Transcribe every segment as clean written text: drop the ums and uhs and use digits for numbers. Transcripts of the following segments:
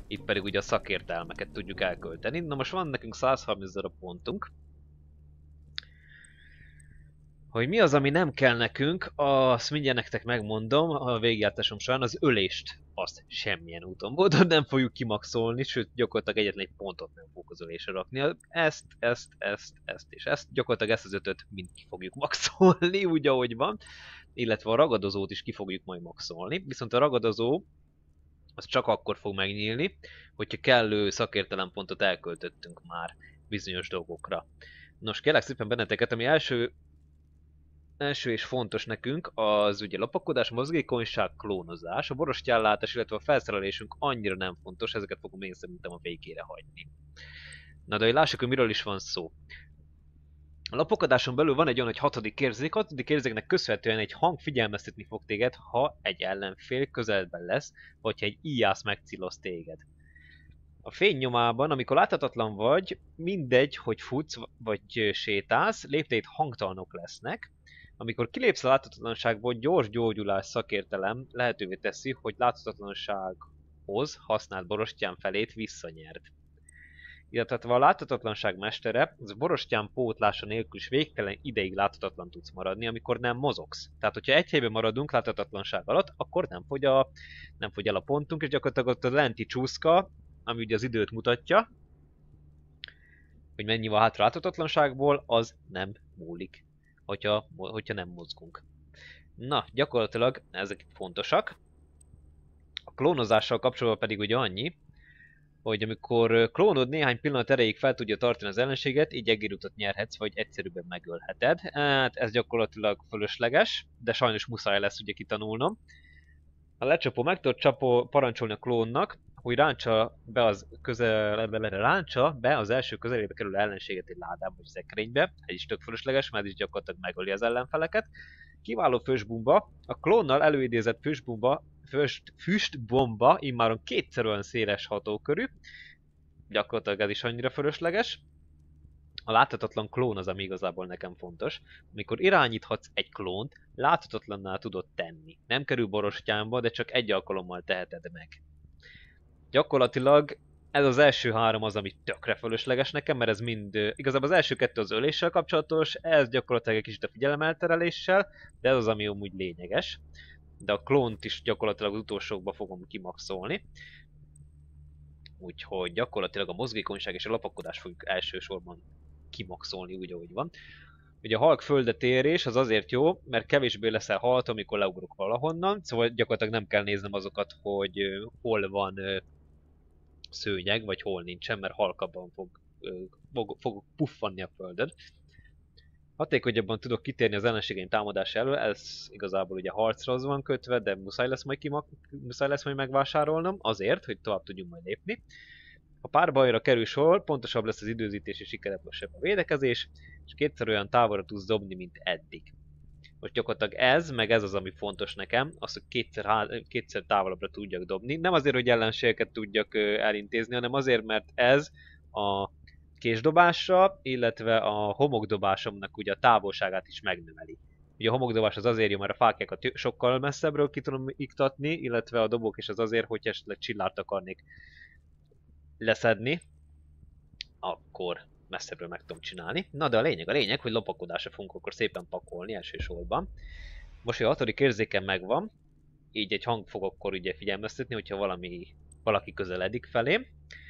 Itt pedig ugye a szakértelmeket tudjuk elkölteni. Na most van nekünk 130 darab pontunk. Hogy mi az, ami nem kell nekünk, azt mindjárt nektek megmondom a végigjártásom során, az ölést azt semmilyen úton módon nem fogjuk kimaxolni, sőt gyakorlatilag egyetlen egy pontot nem fogok az ölésre rakni. Ezt és ezt, gyakorlatilag ezt az ötöt mind ki fogjuk maxolni, úgy ahogy van, illetve a ragadozót is ki fogjuk majd maxolni, viszont a ragadozó az csak akkor fog megnyílni, hogyha kellő szakértelempontot elköltöttünk már bizonyos dolgokra. Nos, kérlek szépen benneteket, ami első és fontos nekünk, az ugye lopakodás, mozgékonyság, klónozás, a borostyánlátás, illetve a felszerelésünk annyira nem fontos, ezeket fogom én szerintem a végére hagyni. Na de hogy lássuk, hogy miről is van szó. A lopakodáson belül van egy olyan, hogy hatodik érzéknek köszönhetően egy hang figyelmeztetni fog téged, ha egy ellenfél közelben lesz, vagy ha egy íjász megcéloz téged. A fény nyomában, amikor láthatatlan vagy, mindegy, hogy futsz vagy sétálsz, lépteid hangtalanok lesznek. Amikor kilépsz a láthatatlanságból, gyors gyógyulás szakértelem lehetővé teszi, hogy láthatatlansághoz használt borostyán felét visszanyerd. Illetve a láthatatlanság mestere, az borostyán pótlása nélkül is végtelen ideig láthatatlan tudsz maradni, amikor nem mozogsz. Tehát, hogyha egy helyben maradunk láthatatlanság alatt, akkor nem fogy el a pontunk, és gyakorlatilag ott a lenti csúszka, ami ugye az időt mutatja, hogy mennyi van hátra láthatatlanságból, az nem múlik, hogyha nem mozgunk. Na, gyakorlatilag ezek fontosak. A klónozással kapcsolatban pedig ugye annyi, hogy amikor klónod néhány pillanat erejéig fel tudja tartani az ellenséget, így egérutat nyerhetsz, vagy egyszerűbben megölheted. Hát ez gyakorlatilag fölösleges, de sajnos muszáj lesz ugye kitanulnom. A lecsapó meg tud parancsolni a klónnak, hogy ráncsa be az első közelébe kerülő ellenséget egy ládába vagy szekrénybe. Ez is tök fölösleges, mert ez is gyakorlatilag megöli az ellenfeleket. Kiváló füstbomba. A klónnal előidézett füstbomba immáron kétszer olyan széles hatókörű. Gyakorlatilag ez is annyira fölösleges. A láthatatlan klón az, ami igazából nekem fontos. Amikor irányíthatsz egy klónt, láthatatlanná tudod tenni. Nem kerül borostyánba, de csak egy alkalommal teheted meg. Gyakorlatilag ez az első három az, ami tökre fölösleges nekem, mert ez mind... Igazából az első kettő az öléssel kapcsolatos, ez gyakorlatilag egy kicsit a figyelemeltereléssel, de ez az, ami amúgy lényeges. De a klónt is gyakorlatilag az utolsókba fogom kimaxolni. Úgyhogy gyakorlatilag a mozgékonyság és a lopakodás fogjuk elsősorban kimaxolni úgy, ahogy van. Ugye a halk földet érés az azért jó, mert kevésbé leszel halt, amikor leugrok valahonnan, szóval gyakorlatilag nem kell néznem azokat, hogy hol van szőnyeg, vagy hol nincsen, mert halkabban fog puffanni a földön. Hatékonyabban tudok kitérni az ellenségeim támadása elől, ez igazából ugye harcra az van kötve, de muszáj lesz majd megvásárolnom, azért, hogy tovább tudjunk majd lépni. Ha párbajra kerül sor, pontosabb lesz az időzítés és sikeresebb a védekezés, és kétszer olyan távolra tudsz dobni, mint eddig. Most gyakorlatilag ez, meg ez az, ami fontos nekem, az, hogy kétszer távolabbra tudjak dobni. Nem azért, hogy ellenségeket tudjak elintézni, hanem azért, mert ez a késdobásra, illetve a homokdobásomnak ugye a távolságát is megnöveli. Ugye a homokdobás az azért jó, mert a fákjákat sokkal messzebbről ki tudom iktatni, illetve a dobok is az azért, hogy esetleg csillárt akarnék leszedni, akkor messzebbről meg tudom csinálni. Na de a lényeg, hogy lopakodásra fogunk akkor szépen pakolni elsősorban. Most, hogy a hatodik érzéken megvan, így egy hang fog akkor ugye figyelmeztetni, hogyha valaki közeledik felém.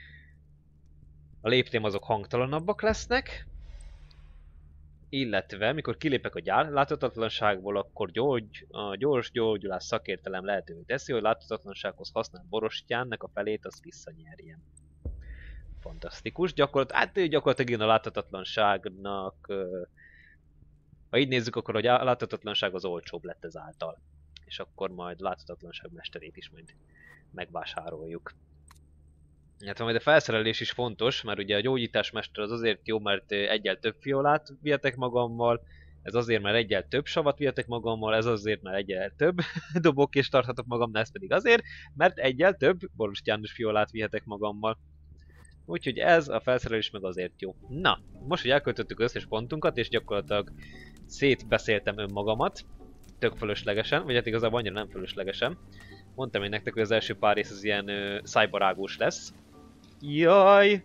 A léptém azok hangtalanabbak lesznek, illetve mikor kilépek a láthatatlanságból, akkor a gyors gyógyulás szakértelem lehetővé teszi, hogy láthatatlansághoz használt borostyánnak a felét azt visszanyerjen. Fantasztikus. Gyakorlatilag igen, a láthatatlanságnak... Ha így nézzük, akkor a láthatatlanság az olcsóbb lett ezáltal. És akkor majd láthatatlanság mesterét is majd megvásároljuk. Hát majd a felszerelés is fontos, mert ugye a gyógyításmester az azért jó, mert egyel több fiolát vihetek magammal, ez azért, mert egyel több savat vihetek magammal, ez azért, mert egyel több dobókést tarthatok magamnál, ez pedig azért, mert egyel több borostyános fiolát vihetek magammal. Úgyhogy ez a felszerelés meg azért jó. Na, most, hogy elköltöttük az összes pontunkat, és gyakorlatilag szétbeszéltem önmagamat, tök fölöslegesen, vagy hát igazából annyira nem fölöslegesen. Mondtam én nektek, hogy az első pár rész az ilyen szájbarágós lesz. Jaj!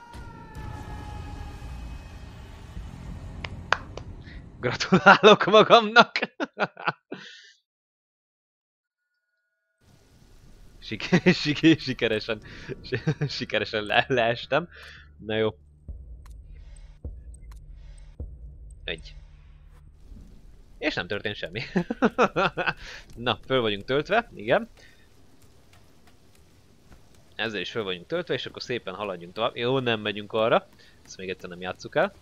Gratulálok magamnak! sikeresen leestem. Na jó. Egy. És nem történt semmi. Na, föl vagyunk töltve, igen. Ezzel is föl vagyunk töltve, és akkor szépen haladjunk tovább. Jó, nem megyünk arra. Ezt még egyszer nem játsszuk el.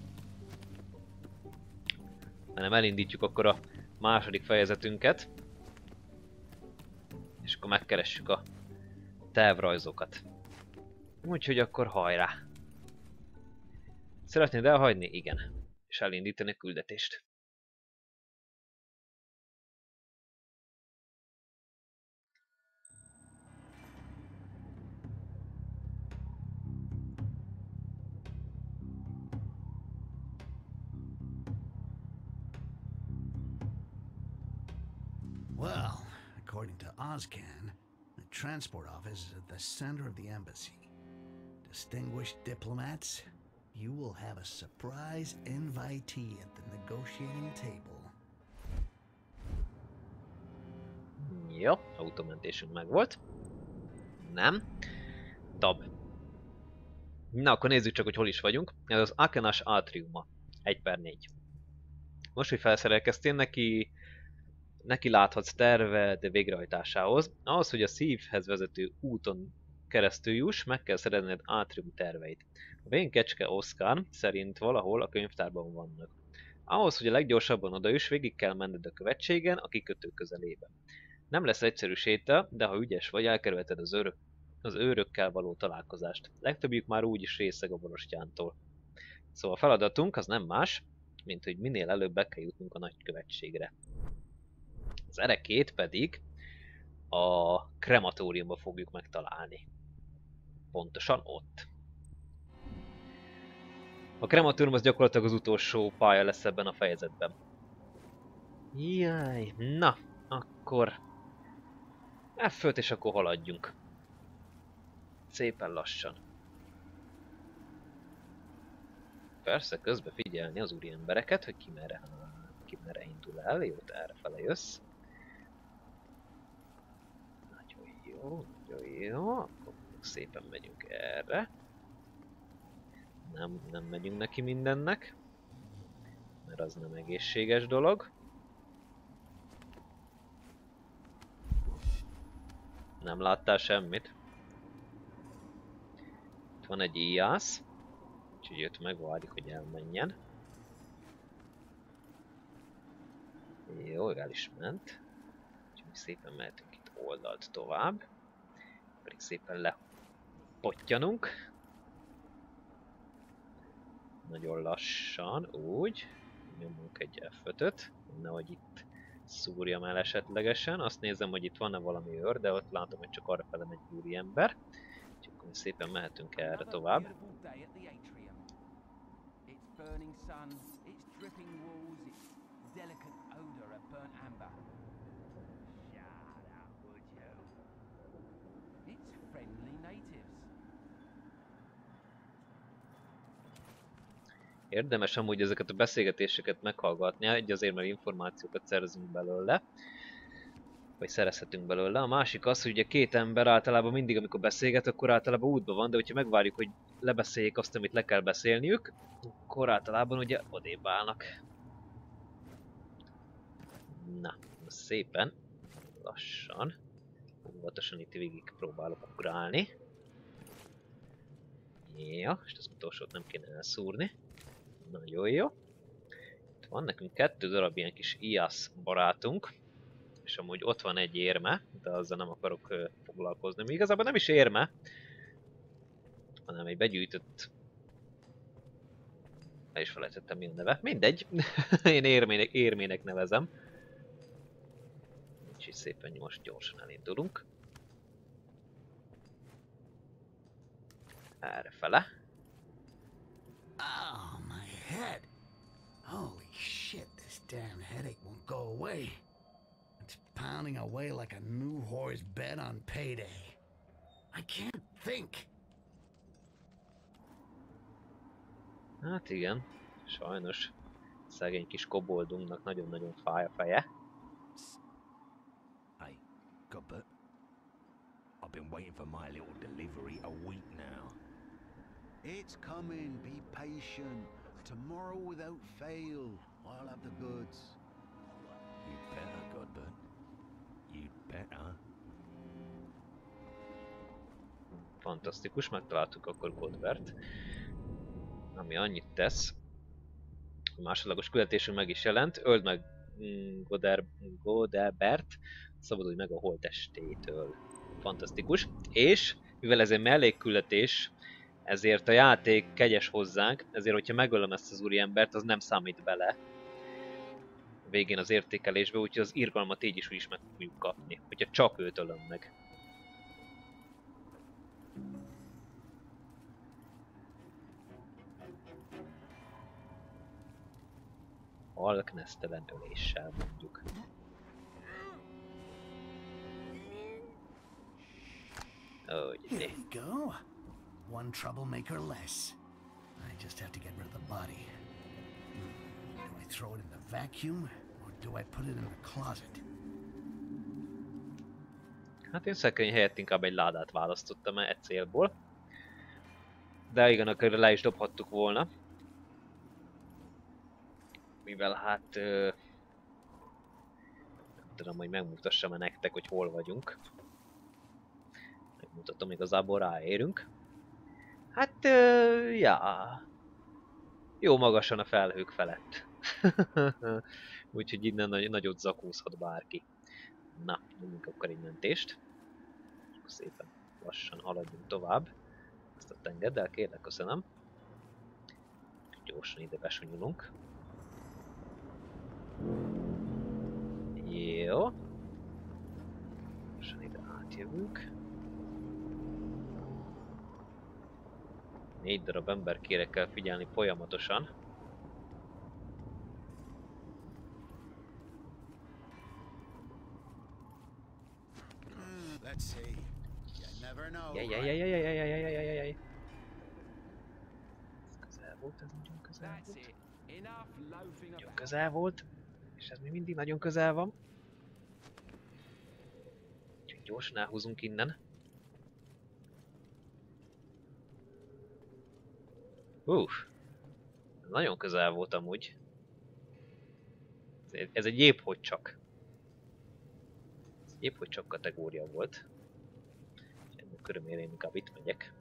Hanem elindítjuk akkor a második fejezetünket. És akkor megkeressük a tervrajzokat. Úgyhogy akkor hajrá! Szeretnéd elhagyni? Igen. És elindítani a küldetést. Well, according to Ozcan, the transport office is at the center of the embassy. Distinguished diplomats, you will have a surprise invitee at the negotiating table. Jó, automentésünk megvolt. Nem. Tab. Na, akkor nézzük csak, hogy hol is vagyunk. Ez az Akenas átriuma. 1/4. Most, hogy felszerelkeztél, neki láthatsz terved végrehajtásához. Ahhoz, hogy a szívhez vezető úton keresztül juss, meg kell szerezned átrium terveit. A vén kecske Oscar szerint valahol a könyvtárban vannak. Ahhoz, hogy a leggyorsabban odajuss, végig kell menned a követségen, a kikötő közelében. Nem lesz egyszerű séta, de ha ügyes vagy, elkerülheted az őrökkel való találkozást. Legtöbbjük már úgyis részeg a borostyántól. Szóval a feladatunk az nem más, mint hogy minél előbb be kell jutnunk a nagykövetségre. Az erekét pedig a krematóriumban fogjuk megtalálni. Pontosan ott. A krematórium az gyakorlatilag az utolsó pálya lesz ebben a fejezetben. Jaj, na, akkor F5 és akkor haladjunk. Szépen lassan. Persze, közben figyelni az úri embereket, hogy ki merre indul el. Jó, te errefele jössz. Nagyon jó, nagyon jó. Akkor szépen megyünk erre. Nem megyünk neki mindennek. Mert az nem egészséges dolog. Nem láttál semmit? Itt van egy íjász. Úgyhogy őt megvárjuk, hogy elmenjen. Jó, el is ment. Úgyhogy szépen mehetünk itt oldalt tovább. Pedig szépen lepottyanunk. Nagyon lassan, úgy. Nyomunk egy F5-öt. Nehogy itt szúrjam el esetlegesen. Azt nézem, hogy itt van-e valami őr, de ott látom, hogy csak arra fele megy úri ember. Úgyhogy akkor szépen mehetünk erre tovább. Burning sun, its dripping walls, its delicate odor of burnt amber. Shut up, would you? It's friendly natives. Érdemes amúgy ezeket a beszélgetéseket meghallgatni, egy azért, mert információkat szerzünk belőle, vagy szerezhetünk belőle. A másik az, hogy ugye két ember általában mindig, amikor beszélget, akkor általában útban van, de hogyha megvárjuk, hogy lebeszéljék azt, amit le kell beszélniük, akkor általában ugye odébb állnak. Na, szépen, lassan, óvatosan itt végig próbálok ugrálni. Ja, és az utolsót nem kéne elszúrni. Nagyon jó. Itt van nekünk 2 darab ilyen kis IAS barátunk. És amúgy ott van egy érme, de azzal nem akarok foglalkozni. Még igazából nem is érme, hanem egy begyűjtött... El is felejtettem, mi a neve. Mindegy. Én érmének nevezem. Úgyhogy szépen most gyorsan elindulunk. Errefele. Oh, my head. Holy shit, this damn headache won't go away. It's pounding away like a new whore's bed on payday. I can't think. Hát igen, sajnos szegény kis koboldunknak nagyon-nagyon fáj a feje. Hey, Godbert. I've been waiting for my little delivery a week now. It's coming, be patient. Tomorrow without fail, I'll have the goods. You'd better, Godbert. You'd better. Fantasztikus, megtaláltuk akkor Godbert. Ami annyit tesz. A másodlagos küldetésünk meg is jelent. Öld meg Godbert, szabadulj meg a holttestétől. Fantasztikus. És mivel ez egy mellékküldetés, ezért a játék kegyes hozzánk, ezért hogyha megölöm ezt az úriembert, az nem számít bele a végén az értékelésbe, úgyhogy az irgalmat így is meg fogjuk kapni, hogyha csak őt ölöm meg. Halknesztelen öléssel mondjuk. Here we go. One troublemaker less. I just have to get rid of the body. Do I throw it in the vacuum, or do I put it in the closet? Hát én szekrény helyett inkább egy ládát választottam egy célból. De igen, akkor le is dobhattuk volna. Mivel hát... nem tudom, hogy megmutassam-e nektek, hogy hol vagyunk. Megmutatom, igazából ráérünk. Hát... ja... Jó magasan a felhők felett. Úgyhogy innen nagyot zakózhat bárki. Na, nyomjunk akkor egy mentést. Akkor szépen lassan haladjunk tovább. Ezt a engedd el, kérlek, köszönöm. Gyorsan ide besonyulunk. Jó. Gyorsan ide átjövünk. 4 darab emberkére kell figyelni folyamatosan. Let's see. You never know. Jajjajjajjajjajjajjajjajjajjajjaj. Ez közel volt, ez nagyon közel volt. Nagyon közel volt. És ez még mindig nagyon közel van. Úgyhogy gyorsan elhúzunk innen. Ez nagyon közel volt amúgy. Ez egy épp hogy csak. Ez épp hogy csak kategória volt. Ennek körülmére én inkább itt megyek.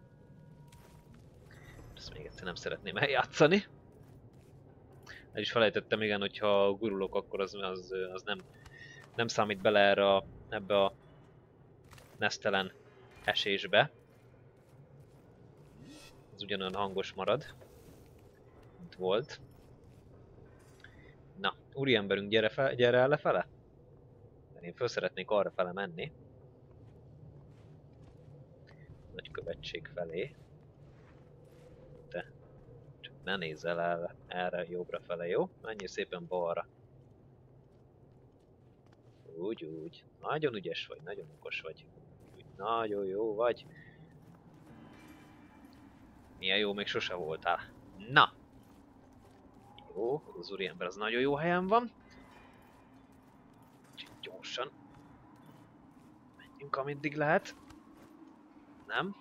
Ezt még egyszer nem szeretném eljátszani. El is felejtettem, igen, hogyha gurulok, akkor az nem számít bele ebbe a nesztelen esésbe. Ez ugyanolyan hangos marad, mint volt. Na, úriemberünk, gyere el lefele? Mert én föl szeretnék arra fele menni. Nagykövetség felé. Te csak ne nézzel el erre jobbra fele, jó? Menjél szépen balra. Úgy. Nagyon ügyes vagy, nagyon okos vagy. Úgy, nagyon jó vagy. Milyen jó, még sose voltál. Na! Jó, az úriember az nagyon jó helyen van. Úgyhogy gyorsan. Menjünk, ameddig lehet. Nem?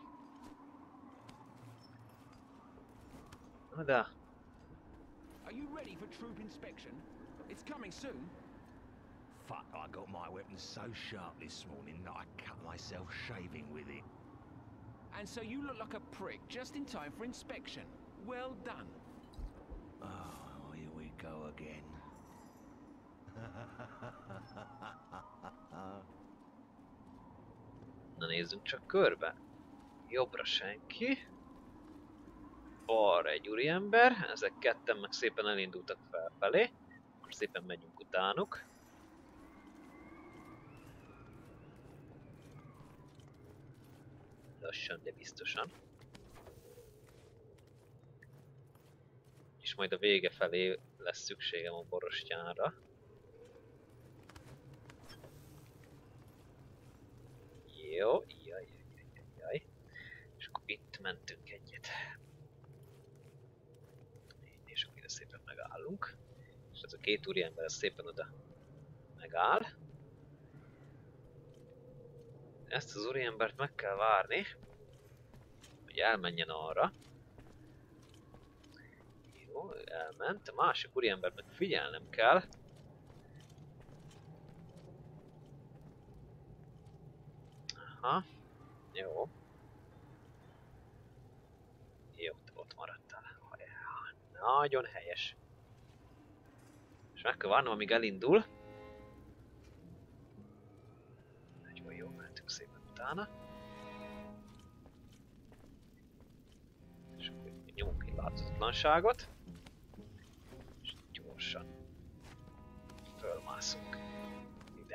Na de. Are you ready for troop inspection? It's coming soon. Fuck, I got my weapon so sharp this morning that I cut myself shaving with it. And so you look like a prick just in time for inspection. Well done. Oh, here we go again. Na nézzünk csak körbe. Jobbra senki. Balra egy úriember. Ezek ketten meg szépen elindultak felfelé. Akkor szépen megyünk utánuk. Lassan, de biztosan. És majd a vége felé lesz szükségem a borostyánra. Jó, jaj. És akkor itt mentünk egyet. És akkor ide szépen megállunk. És ez a két úriember szépen oda megáll. Ezt az úriembert meg kell várni, hogy elmenjen arra. Jó, elment. A másik úriembert meg figyelnem kell. Aha. Jó. Jó, te ott maradtál. Nagyon helyes. És meg kell várnom, amíg elindul. Nagyon jó, mentünk szépen utána. És akkor nyomunk egy láthatatlanságot. És gyorsan fölmászunk ide.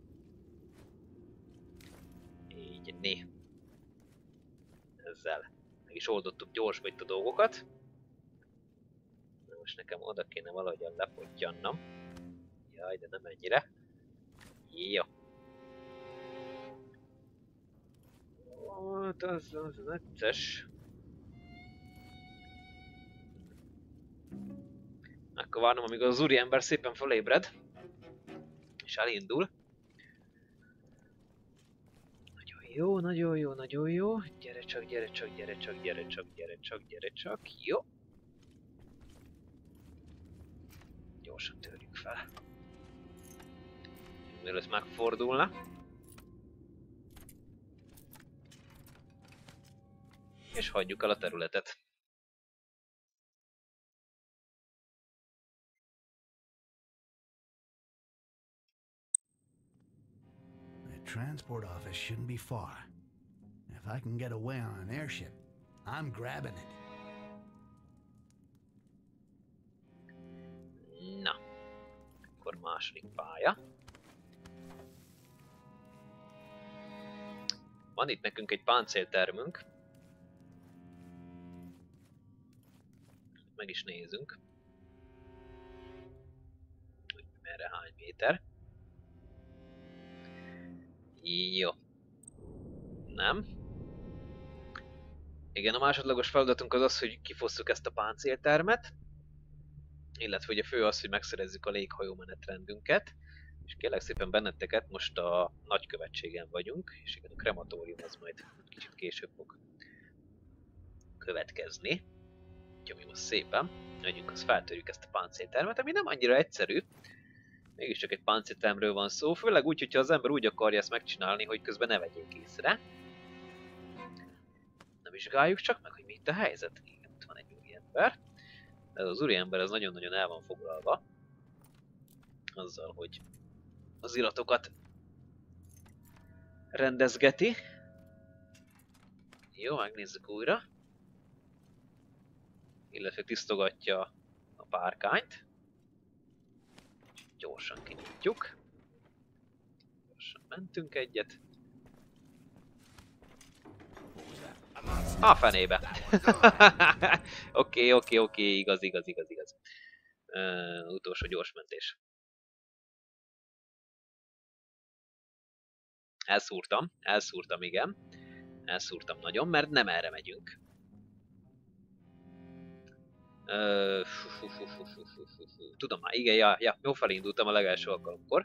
Így, né. Ezzel meg is oldottuk gyorsba itt a dolgokat. Na most nekem oda kéne valahogyan lepottyannom. Jaj, de nem ennyire. Jó. Hát az necces. Akkor várnom, amíg az úriember szépen felébred. És elindul. Nagyon jó. Gyere csak. Jó. Gyorsan törjük fel. Mielőtt megfordulna. És hagyjuk el a területet. The transport office shouldn't be far. If I can get away on an airship, I'm grabbing it. Na. Akkor második pálya. Van itt nekünk egy páncéltermünk. Meg is nézünk. Hogy merre hány méter. Jó. Nem. Igen, a másodlagos feladatunk az az, hogy kifosszuk ezt a páncéltermet. Illetve ugye fő az, hogy megszerezzük a léghajó menetrendünket. És kérlek szépen benneteket, most a nagykövetségen vagyunk. És igen, a krematórium az majd kicsit később fog következni. Úgyhogy mi most szépen megyünk, az feltörjük ezt a páncéltermet, ami nem annyira egyszerű. Mégiscsak egy páncéltermről van szó, főleg úgy, hogyha az ember úgy akarja ezt megcsinálni, hogy közben ne vegyék észre. Na vizsgáljuk csak meg, hogy mi itt a helyzet. Igen, itt van egy úriember. Ez az úriember az nagyon-nagyon el van foglalva. Azzal, hogy az iratokat rendezgeti. Jó, megnézzük újra. Illetve tisztogatja a párkányt. Gyorsan kinyitjuk. Gyorsan mentünk egyet. A fenébe. Oké, igaz. Utolsó gyors mentés. Elszúrtam, igen. Elszúrtam nagyon, mert nem erre megyünk. Tudom már, igen, jó felindultam a legelső alkalomkor.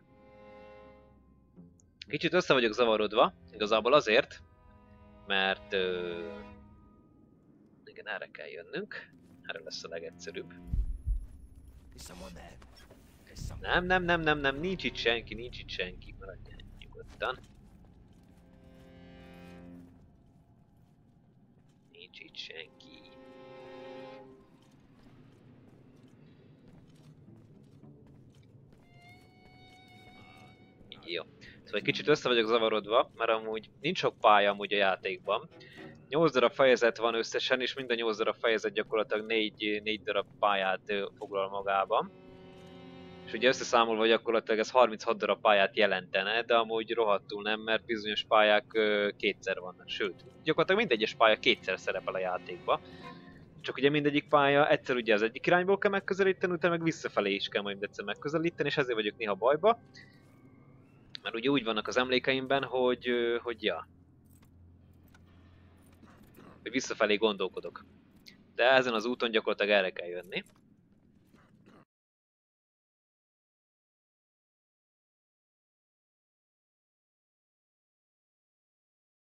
Kicsit össze vagyok zavarodva, igazából azért, mert igen, erre kell jönnünk. Erre lesz a legegyszerűbb. Nem, nincs itt senki, maradjál nyugodtan. Nincs itt senki. Jó. Szóval egy kicsit össze vagyok zavarodva, mert amúgy nincs sok pálya amúgy a játékban. 8 darab fejezet van összesen, és mind a 8 darab fejezet gyakorlatilag 4 darab pályát foglal magában. És ugye összeszámolva gyakorlatilag ez 36 darab pályát jelentene, de amúgy rohadtul nem, mert bizonyos pályák kétszer vannak. Sőt, gyakorlatilag mindegyes pálya kétszer szerepel a játékba. Csak ugye mindegyik pálya egyszer ugye az egyik irányból kell megközelíteni, utána meg visszafelé is kell majd egyszer megközelíteni, és ezért vagyok néha bajba. Mert ugye úgy vannak az emlékeimben, hogy ja, hogy visszafelé gondolkodok. De ezen az úton gyakorlatilag erre kell jönni.